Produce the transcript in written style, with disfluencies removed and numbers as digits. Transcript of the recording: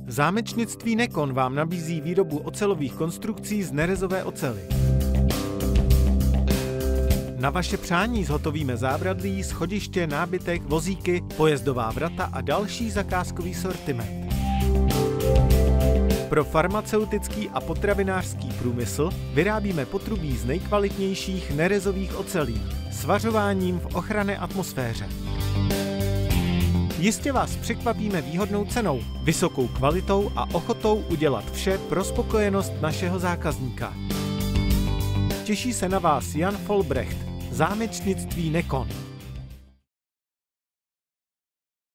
Zámečnictví Nekon vám nabízí výrobu ocelových konstrukcí z nerezové oceli. Na vaše přání zhotovíme zábradlí, schodiště, nábytek, vozíky, pojezdová vrata a další zakázkový sortiment. Pro farmaceutický a potravinářský průmysl vyrábíme potrubí z nejkvalitnějších nerezových ocelí s vařováním v ochranné atmosféře. Jistě vás překvapíme výhodnou cenou, vysokou kvalitou a ochotou udělat vše pro spokojenost našeho zákazníka. Těší se na vás Jan Folbrecht, Zámečnictví Nekon.